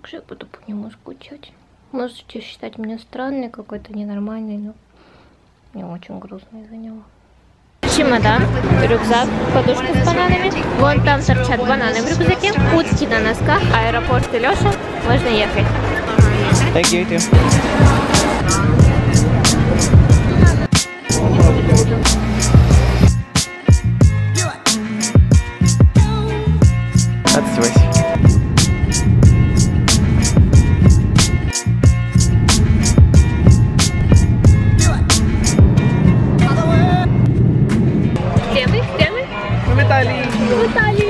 так что я буду по нему скучать. Можете считать меня странной, какой-то ненормальной, но мне очень грустно из-за него. Чемодан, рюкзак, подушка с бананами. Вон там торчат бананы в рюкзаке, утки на носках, аэропорт и Лёша. Можно ехать. Thank you, too. Отсюсь. Где вы? Где вы? В Италии. В Италии.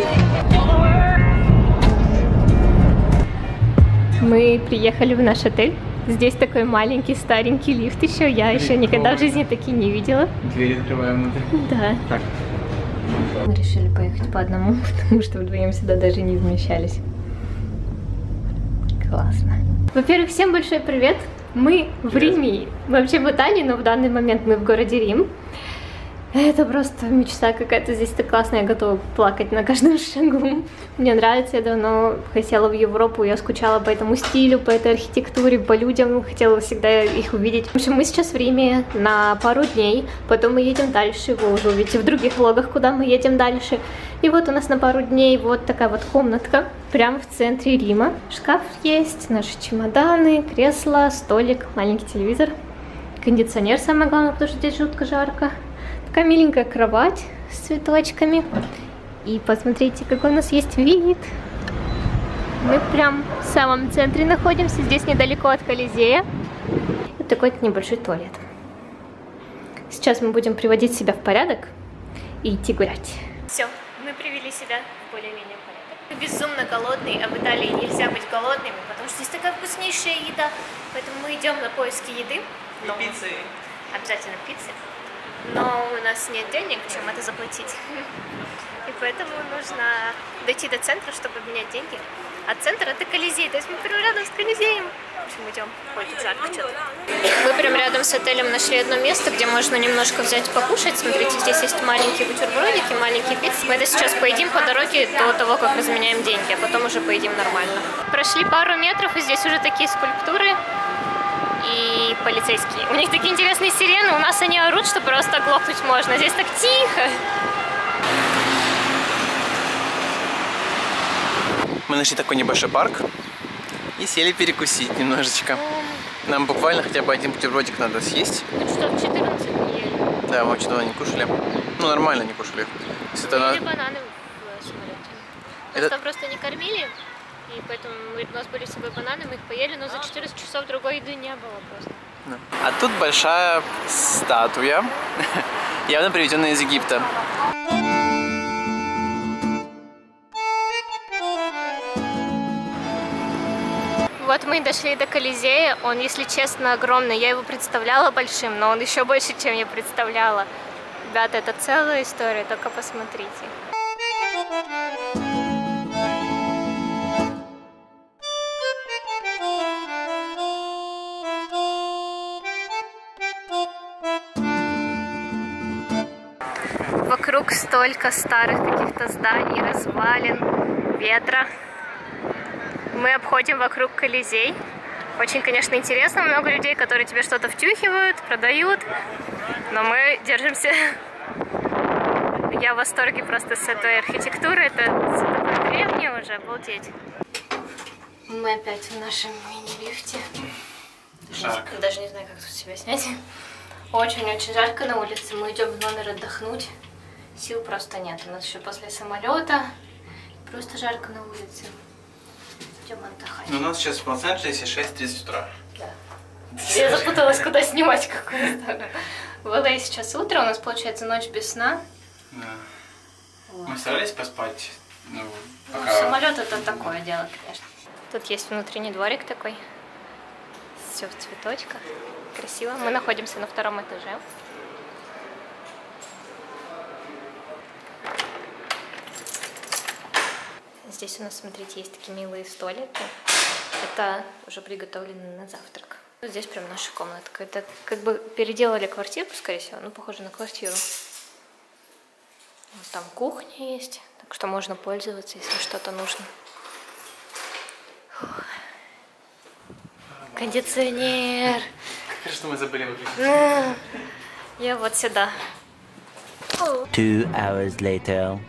Мы приехали в наш отель. Здесь такой маленький старенький лифт еще. Я еще никогда в жизни такие не видела. Дверь открываем внутрь. Да. Так. Мы решили поехать по одному, потому что вдвоем сюда даже не вмещались. Классно. Во-первых, всем большой привет. Мы в Риме, вообще в Италии, но в данный момент мы в городе Рим. Это просто мечта какая-то, здесь так классно, я готова плакать на каждом шагу. Мне нравится, я давно хотела в Европу, я скучала по этому стилю, по этой архитектуре, по людям, хотела всегда их увидеть. В общем, мы сейчас в Риме на пару дней, потом мы едем дальше, вы уже увидите в других влогах, куда мы едем дальше. И вот у нас на пару дней вот такая вот комнатка, прямо в центре Рима. Шкаф есть, наши чемоданы, кресло, столик, маленький телевизор, кондиционер самое главное, потому что здесь жутко жарко. Такая миленькая кровать с цветочками. И посмотрите, какой у нас есть вид. Мы прям в самом центре находимся. Здесь недалеко от Колизея. Вот такой небольшой туалет. Сейчас мы будем приводить себя в порядок и идти гулять. Все, мы привели себя в более-менее порядок. Мы безумно голодные, а в Италии нельзя быть голодными, потому что здесь такая вкуснейшая еда. Поэтому мы идем на поиски еды. И пиццы. Обязательно пиццы. Но у нас нет денег, чем это заплатить. И поэтому нужно дойти до центра, чтобы обменять деньги. А центр это Колизей, то есть мы прямо рядом с Колизеем. В общем, идем. Ой, тут жарко что-то. Мы прям рядом с отелем нашли одно место, где можно немножко взять покушать. Смотрите, здесь есть маленькие бутербродики, маленькие пиццы. Мы это сейчас поедим по дороге до того, как разменяем деньги, а потом уже поедим нормально. Прошли пару метров, и здесь уже такие скульптуры. И полицейские. У них такие интересные сирены, у нас они орут, что просто оглохнуть можно. Здесь так тихо. Мы нашли такой небольшой парк и сели перекусить немножечко. Нам буквально хотя бы один бутербродик надо съесть. Ну что, в 14 не ели? Да, мы очень давно не кушали. Ну, нормально не кушали. Ели бананы в самолете. Нас там просто не кормили. И поэтому у нас были с собой бананы, мы их поели, но за 14 часов другой еды не было просто. А тут большая статуя, явно привезенная из Египта. Вот мы и дошли до Колизея, он, если честно, огромный. Я его представляла большим, но он еще больше, чем я представляла. Ребята, это целая история, только посмотрите. Вокруг столько старых каких-то зданий, развалин, ветра. Мы обходим вокруг Колизей. Очень, конечно, интересно. Много людей, которые тебе что-то втюхивают, продают. Но мы держимся. Я в восторге просто с этой архитектуры. Это такое древнее уже, обалдеть. Мы опять в нашем мини-лифте. Даже не знаю, как тут себя снять. Очень-очень жарко на улице. Мы идем в номер отдохнуть. Сил просто нет. У нас еще после самолета. Просто жарко на улице. Идем отдыхать. Ну, у нас сейчас в Лос-Анджелесе 6:30 утра. Да. Я запуталась, куда снимать какую сторону. В LA сейчас утро, у нас получается ночь без сна. Да. Вот. Мы старались поспать. Ну, пока... Самолет это такое дело, конечно. Тут есть внутренний дворик такой. Все в цветочках. Красиво. Мы находимся на 2-м этаже. Здесь у нас, смотрите, есть такие милые столики. Это уже приготовлено на завтрак. Здесь прям наша комнатка. Это как бы переделали квартиру, скорее всего. Ну, похоже на квартиру. Вот там кухня есть. Так что можно пользоваться, если что-то нужно. Фух. Кондиционер. Конечно, мы забыли выключить. Я вот сюда. 2 hours later.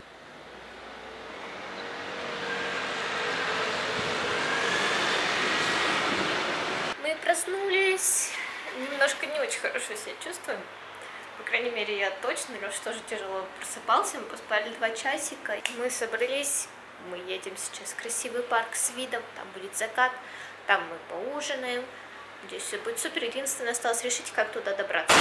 Мы проснулись. Немножко не очень хорошо себя чувствуем. По крайней мере, я точно. Лёш тоже тяжело просыпался. Мы поспали 2 часика. Мы собрались. Мы едем сейчас в красивый парк с видом. Там будет закат. Там мы поужинаем. Здесь все будет супер. Единственное, осталось решить, как туда добраться.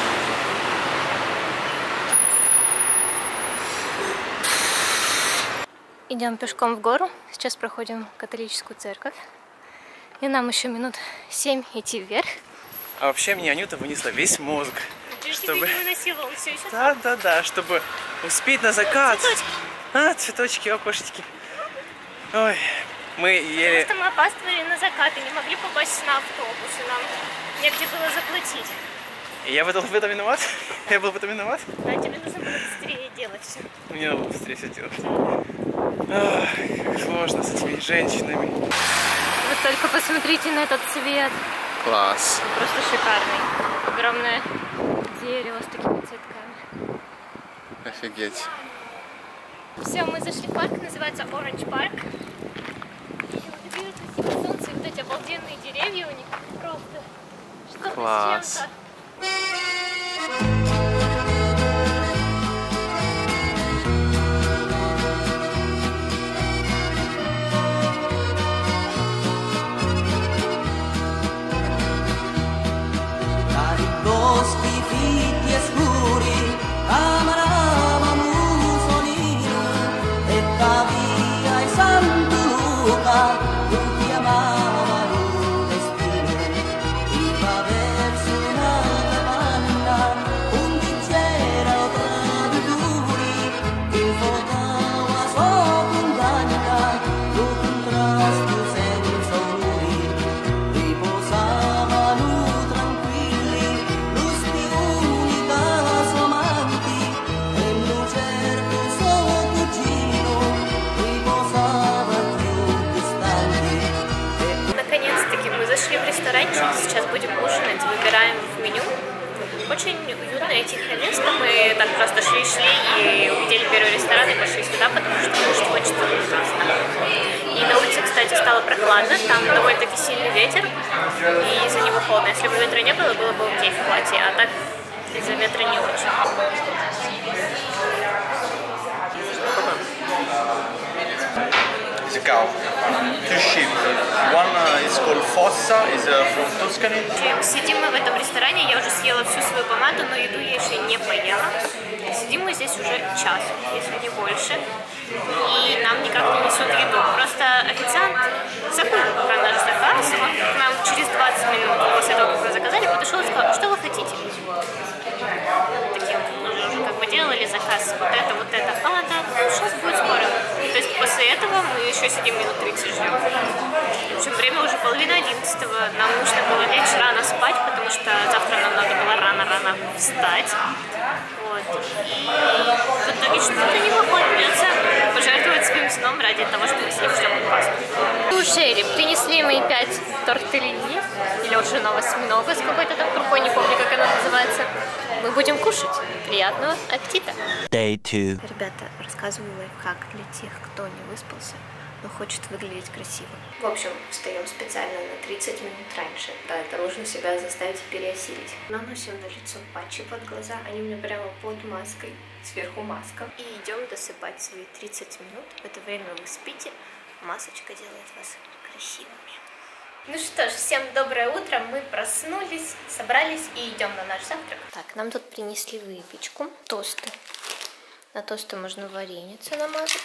Идем пешком в гору. Сейчас проходим католическую церковь. И нам еще минут 7 идти вверх. А вообще мне Анюта вынесла весь мозг. Чтобы... не выносила, он все еще Да, чтобы успеть на закат. Цветочки. Цветочки, окошечки. Ой, мы еле... Потому что мы опаздывали на закат и не могли попасть на автобус. И нам негде было заплатить. И я в этом виноват? Я был в этом виноват? Да, тебе нужно было быстрее делать все. Мне надо было быстрее все делать. Ах, как сложно с этими женщинами. Вы только посмотрите на этот цвет. Класс. Он просто шикарный. Огромное дерево с такими цветками. Офигеть. Все, мы зашли в парк, называется Orange Park. И вот видите, красивое солнце, и вот эти обалденные деревья у них. Просто что-то Класс. с чем-то. Boschi fitti e scuri, camarava Mussolino e via e Santo Luca, tutti amavano destino. Iva verso una capanna, un c'era traditori, che votava sua condanna, lo contrasto senza onori, riposavano в ресторанчик, сейчас будем ужинать, выбираем в меню. Очень уютное, тихое место. Мы так просто шли и увидели первый ресторан и пошли сюда, потому что кушать хочется ужасно. И на улице, кстати, стало прохладно, там довольно-таки сильный ветер, и из-за него холодно. Если бы ветра не было, было бы окей в платье, а так из-за ветра не очень. It's a cow. 2 sheep. One is called Fossa, is from Tuscany. Сидим мы в этом ресторане, я уже съела всю свою помаду, но еду я еще не поела. Сидим мы здесь уже час, если не больше, и нам никак не несут еду. Просто официант забыл про наш заказ, он к нам через 20 минут после того, как мы заказали, подошел и сказал, что вы хотите? Таким, уже как бы делали заказ, вот это, а, да, ну, сейчас будет скоро. То есть после этого мы еще сидим минут 30 ждем. В общем, время уже 10:30, нам нужно было лечь рано спать, потому что завтра нам надо было рано-рано встать. Вот. И в итоге что-то не выходит, придется пожертвовать своим сном ради того, чтобы мы с ним ждем пасту. Слушай, принесли мы 5 тортеллини, или ржаного осьминога с какой-то там крупой, не помню, как она называется. Мы будем кушать. Приятного аппетита! Day 2. Ребята, рассказываю лайфхак для тех, кто не выспался, но хочет выглядеть красиво. В общем, встаем специально на 30 минут раньше. Да, это нужно себя заставить переосилить. Наносим на лицо патчи под глаза, они у меня прямо под маской, сверху маска. И идем досыпать свои 30 минут. В это время вы спите, масочка делает вас красивыми. Ну что ж, всем доброе утро, мы проснулись, собрались и идем на наш завтрак. Так, нам тут принесли выпечку, тосты. На тосты можно вареницы намазать.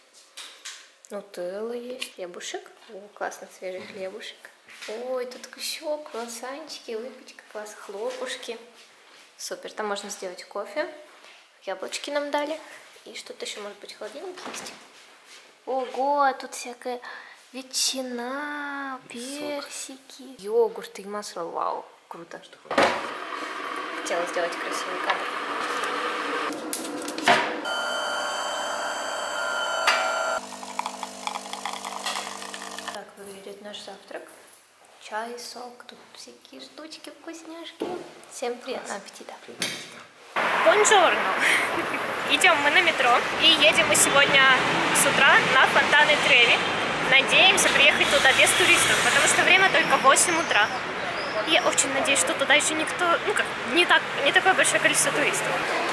Нутелла есть, хлебушек. О, классно, свежий хлебушек. Ой, тут еще круассанчики, выпечка, класс, хлопушки. Супер, там можно сделать кофе. Яблочки нам дали. И что-то еще, может быть, в холодильнике есть. Ого, тут всякая ветчина, персики, йогурты и масло. Вау, круто. Хотела сделать красивый кадр. Так выглядит наш завтрак. чай, сок, тут всякие штучки, вкусняшки. Всем приятного аппетита. Бонжорно! Идем мы на метро и едем мы сегодня с утра на фонтаны Треви. Надеемся приехать туда без туристов, потому что время только 8 утра. И я очень надеюсь, что туда еще никто, ну как, не такое большое количество туристов.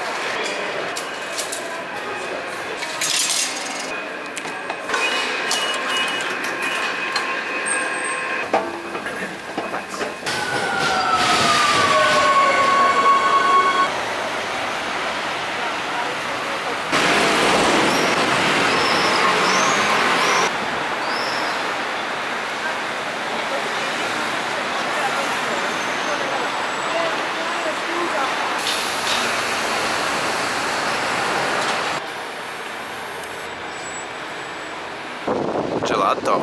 Gelato.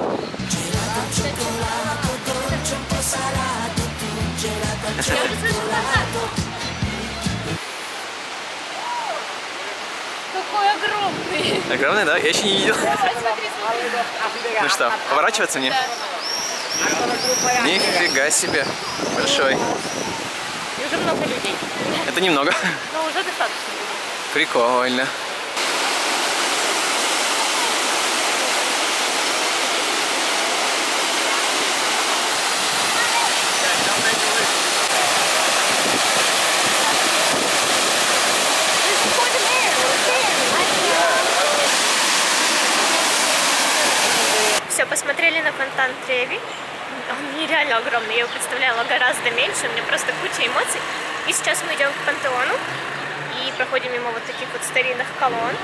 Какой огромный! Огромный, да? Я еще не видел. Ну что, поворачиваться мне? Нифига себе. Большой. И уже много людей. Это немного. Но уже достаточно. Прикольно. Все, посмотрели на фонтан Треви. Он нереально огромный, я его представляла гораздо меньше, у меня просто куча эмоций. И сейчас мы идем к Пантеону и проходим мимо вот таких вот старинных колонн.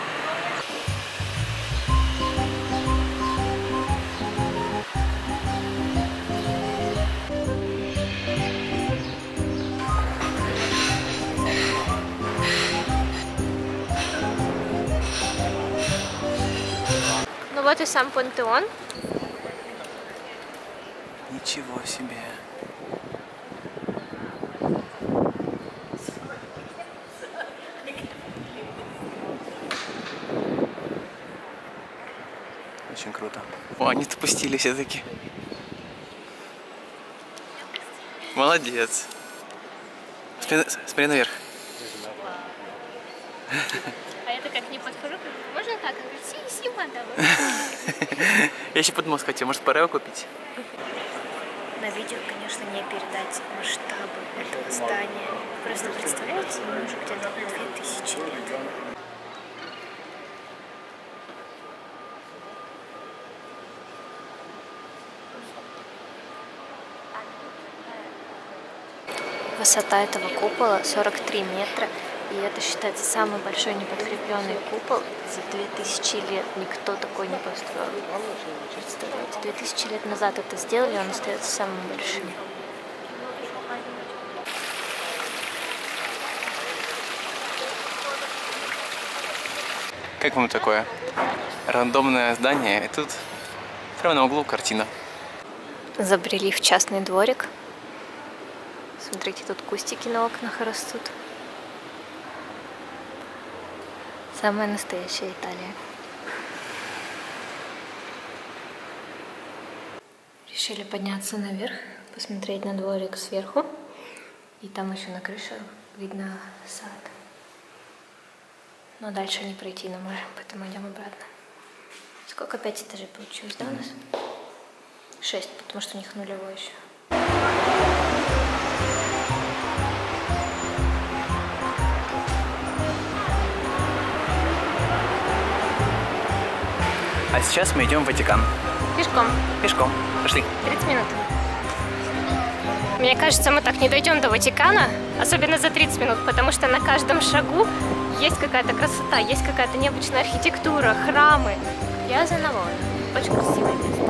Ну вот и сам Пантеон. Ничего себе. Очень круто. О, они допустили все-таки. Молодец. Смотри наверх. А я так как не подхожу, можно так? Он говорит, си, давай. Я еще подумал, кстати, может парео купить? На видео, конечно, не передать масштабы этого здания. Просто представляете, ему уже где-то 2000 лет. Высота этого купола 43 метра, и это считается самый большой неподкрепленный купол за 2000 лет. Никто такой не построил. Представляете, 2000 лет назад это сделали, он остается самым большим. Как вам такое? Рандомное здание, и тут прямо на углу картина. Забрели в частный дворик. Смотрите, тут кустики на окнах растут. Самая настоящая Италия. Решили подняться наверх, посмотреть на дворик сверху. И там еще на крыше видно сад. Но дальше не пройти не можем, поэтому идем обратно. Сколько? 5 этажей получилось, да, у нас? 6, потому что у них нулевой еще. А сейчас мы идем в Ватикан. Пешком. Пешком. Пошли. 30 минут. Мне кажется, мы так не дойдем до Ватикана, особенно за 30 минут, потому что на каждом шагу есть какая-то красота, есть какая-то необычная архитектура, храмы. Я за Навон. Очень красивое место.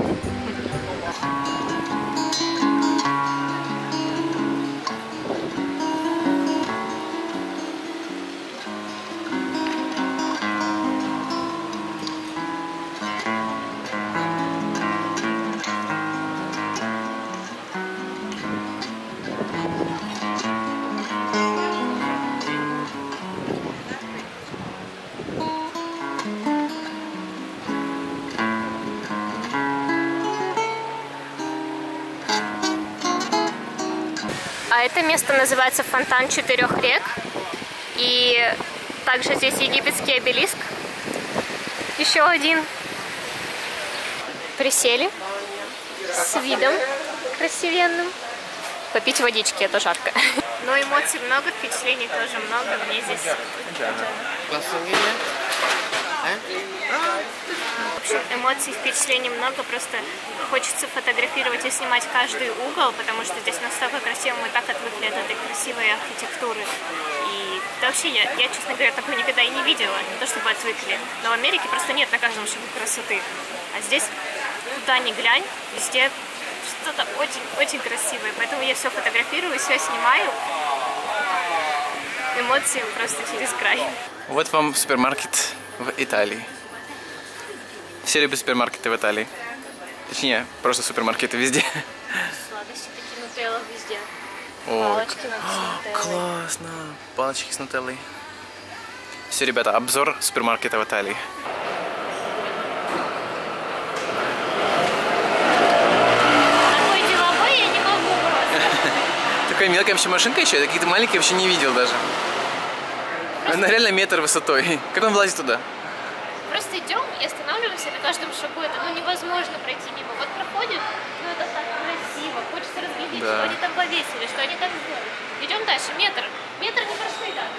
А это место называется Фонтан Четырех рек. И также здесь египетский обелиск. Еще один. Присели с видом красивенным. Попить водички, это жарко. Но эмоций много, впечатлений тоже много. Мне здесь... В общем, эмоций, впечатлений много, просто хочется фотографировать и снимать каждый угол, потому что здесь настолько красиво, мы так отвыкли от этой красивой архитектуры. И да, вообще, я, честно говоря, такой никогда и не видела, не то чтобы отвыкли. Но в Америке просто нет на каждом шагу красоты. А здесь, куда ни глянь, везде что-то очень-очень красивое. Поэтому я все фотографирую, все снимаю. Эмоции просто через край. Вот вам супермаркет в Италии. Все любят супермаркеты в Италии. Точнее, просто супермаркеты везде. Сладости такие, нутелла везде. О, Палочки с нутеллой. классно. Палочки с нутеллой. Все, ребята, обзор супермаркета в Италии. Такой деловой я не могу просто. Такая мелкая вообще машинка еще, я какие-то маленькие вообще не видел даже. Она реально метр высотой. Как он влазит туда? Просто идем и останавливаемся на каждом шагу. Это невозможно пройти мимо. Вот проходим, это так красиво. Хочется разглядеть, Да. что они там повесили, что они там сделали. Идем дальше, метр. Метр не прошли, да.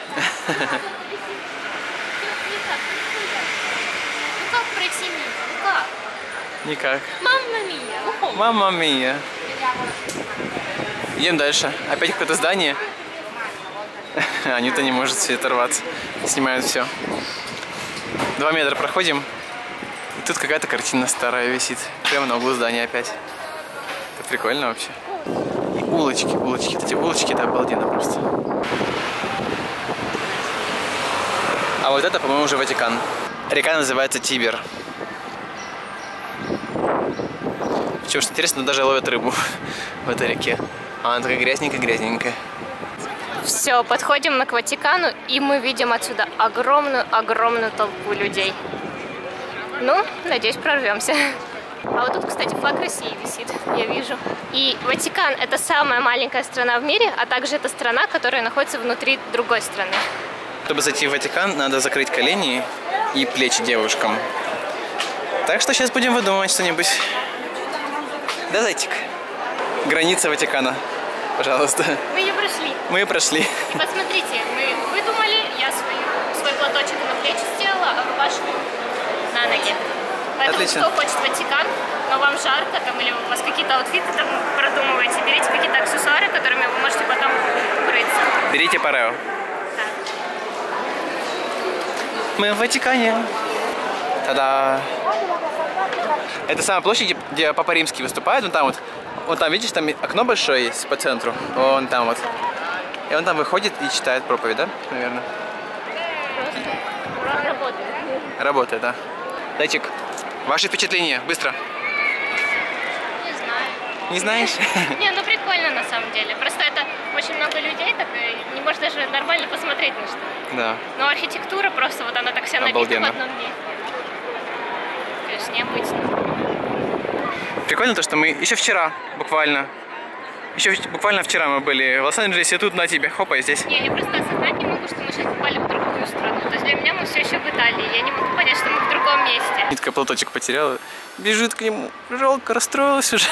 Ну как пройти мимо? Ну как? Никак. Мамма мия. Мамма мия. Идем дальше. Опять какое-то здание. Анюта не может все оторваться. Снимают все. 2 метра проходим. И тут какая-то картина старая висит. Прямо на углу здания опять. Это прикольно вообще. И улочки, улочки. Эти улочки, это обалденно просто. А вот это, по-моему, уже Ватикан. Река называется Тибер. Причем, что интересно, даже ловят рыбу в этой реке. А она такая грязненькая-грязненькая. Все, подходим мы к Ватикану, и мы видим отсюда огромную толпу людей. Ну, надеюсь, прорвемся. А вот тут, кстати, флаг России висит, я вижу. И Ватикан — это самая маленькая страна в мире, а также это страна, которая находится внутри другой страны. Чтобы зайти в Ватикан, надо закрыть колени и плечи девушкам. Так что сейчас будем выдумывать что-нибудь. Да, зайчик? Граница Ватикана. Пожалуйста. Мы ее прошли. Мы ее прошли. И посмотрите, мы выдумали, я свой платочек на плечи сделала, а вы вашу на ноги. Поэтому, Отлично. кто хочет Ватикан, но вам жарко, там, или у вас какие-то аутфиты там продумываете, берите какие-то аксессуары, которыми вы можете потом укрыться. Берите парео. Да. Мы в Ватикане. Та-да! Это самая площадь, где Папа Римский выступает. Вон там вот. Вон там, видишь, там окно большое есть по центру. Вон там вот. И он там выходит и читает проповедь, да? Наверное. Просто работает. Работает, да. Зайчик, ваши впечатления, быстро. Не знаю. Не знаешь? Не, ну прикольно на самом деле. Просто это очень много людей, так и не можешь даже нормально посмотреть на что. Да. Но архитектура просто, вот она так вся набита в Обалденно. одном месте. Конечно, необычно. Прикольно то, что мы еще вчера буквально вчера мы были в Лос-Анджелесе, тут на тебе, хопа, и здесь. Не, я просто осознать не могу, что мы сейчас попали в другую страну. То есть для меня мы все еще в Италии. Я не могу понять, что мы в другом месте. Нитка платочек потеряла, бежит к нему, жалко, расстроилась уже.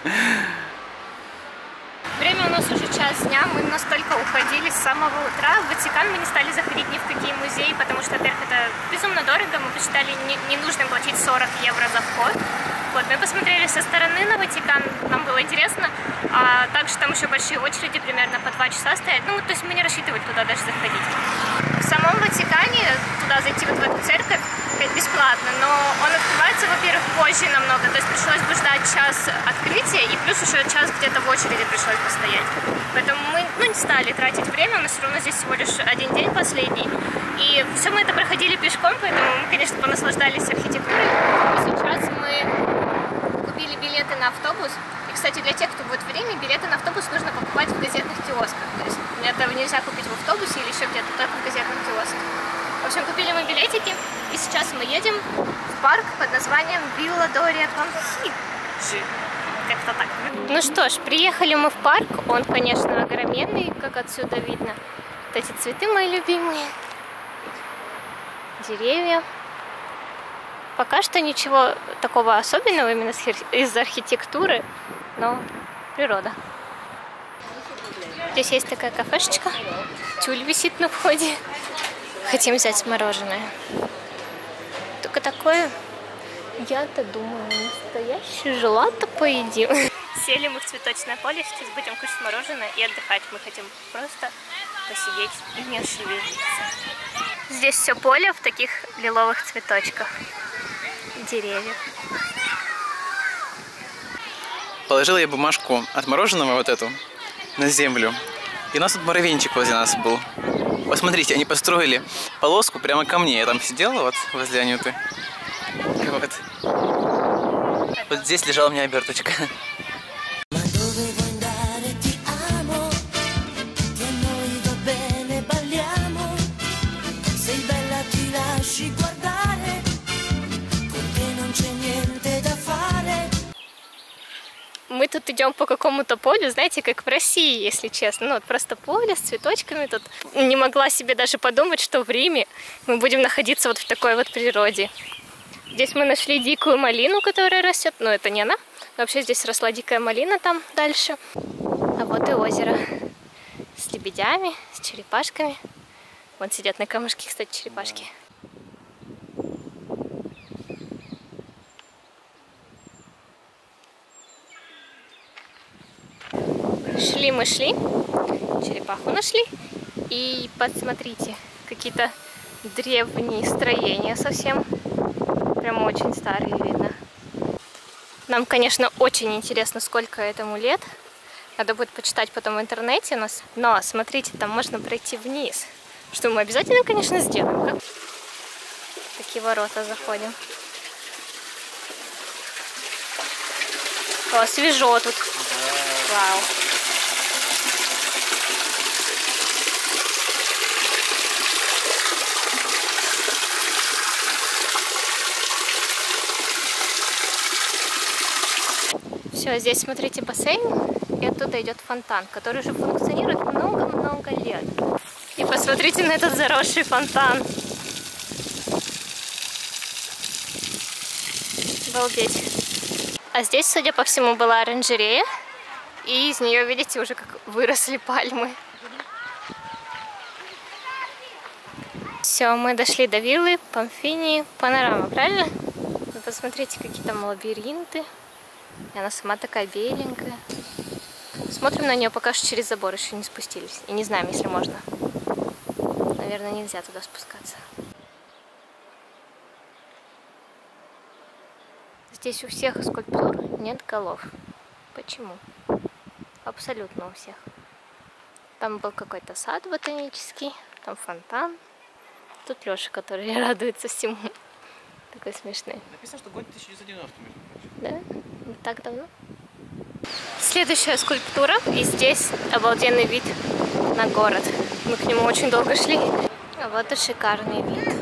Время у нас уже час дня, мы настолько уходили с самого утра. В Ватикан мы не стали заходить ни в какие музеи, потому что, во-первых, это безумно дорого. Мы посчитали ненужным платить 40 евро за вход. Вот, мы посмотрели со стороны на Ватикан, нам было интересно. А также там еще большие очереди, примерно по 2 часа стоять. Ну, то есть мы не рассчитывали туда даже заходить. В самом Ватикане, туда зайти вот в эту церковь бесплатно, но он открывается, во-первых, позже намного, то есть пришлось бы ждать час открытия и плюс еще час где-то в очереди пришлось постоять. Поэтому мы не стали тратить время, у нас все равно здесь всего лишь один день последний. И все мы это проходили пешком, поэтому мы, конечно, понаслаждались архитектурой. И сейчас мы купили билеты на автобус. И, кстати, для тех, кто будет в Риме, билеты на автобус нужно покупать в газетных киосках. То есть этого нельзя купить в автобусе или еще где-то, только в газетных киосках. В общем, купили мы билетики, и сейчас мы едем в парк под названием Вилла Доria Конфиджи. как-то так. Ну что ж, приехали мы в парк. Он, конечно, огроменный, как отсюда видно. Вот эти цветы мои любимые. Деревья. Пока что ничего такого особенного именно из архитектуры, но природа. Здесь есть такая кафешечка. Тюль висит на входе. Хотим взять мороженое. Только такое, я-то думаю, настоящее желато поедим. Сели мы в цветочное поле, сейчас будем кушать мороженое и отдыхать. Мы хотим просто посидеть и не шевелиться. Здесь все поле в таких лиловых цветочках. Деревьев. Положила я бумажку от мороженого вот эту на землю. И у нас тут муравейничек возле нас был. Посмотрите, они построили полоску прямо ко мне. Я там сидела вот возле Анюты. Вот здесь лежала у меня оберточка. Мы тут идем по какому-то полю, знаете, как в России, если честно. Ну, вот просто поле с цветочками тут. Не могла себе даже подумать, что в Риме мы будем находиться вот в такой вот природе. Здесь мы нашли дикую малину, которая растет. Но это не она. Вообще здесь росла дикая малина там дальше. А вот и озеро. С лебедями, с черепашками. Вон сидят на камушке, кстати, черепашки. Шли мы, шли, черепаху нашли, и посмотрите, какие-то древние строения совсем, прям очень старые видно. Нам, конечно, очень интересно, сколько этому лет, надо будет почитать потом в интернете у нас, но смотрите, там можно пройти вниз, что мы обязательно, конечно, сделаем. Такие ворота заходим. О, свежо тут. Вау. Все, здесь, смотрите, бассейн, и оттуда идет фонтан, который уже функционирует много-много лет. И посмотрите на этот заросший фонтан. Обалдеть. А здесь, судя по всему, была оранжерея, и из нее, видите, уже как выросли пальмы. Все, мы дошли до виллы Памфилии Панорама, правильно? Вы посмотрите, какие там лабиринты. И она сама такая беленькая. Смотрим на нее, пока что через забор еще не спустились. И не знаем, если можно. Наверное, нельзя туда спускаться. Здесь у всех скульптур нет голов. Почему? Абсолютно у всех. Там был какой-то сад ботанический, там фонтан. Тут Леша, который радуется всему. Такой смешный. Написано, что год 1990, между прочим. Да? Не так давно. Следующая скульптура. И здесь обалденный вид на город. Мы к нему очень долго шли. А вот и шикарный вид.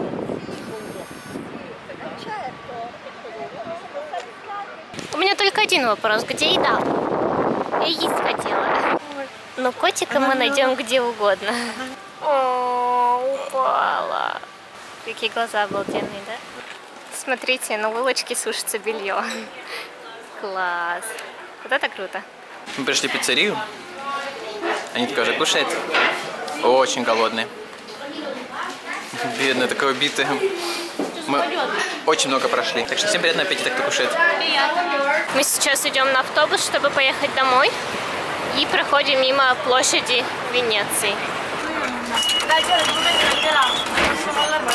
У меня только один вопрос. Где еда? Я есть хотела. Но котика мы найдем где угодно. О, упала. Какие глаза обалденные, да? Смотрите, на улочке сушится белье. Класс. Вот это круто. Мы пришли в пиццерию. Анютка уже кушает. Очень голодные. Бедная, такая убитая. Мы очень много прошли. Так что всем приятного аппетита, кто кушает. Мы сейчас идем на автобус, чтобы поехать домой. И проходим мимо площади Венеции.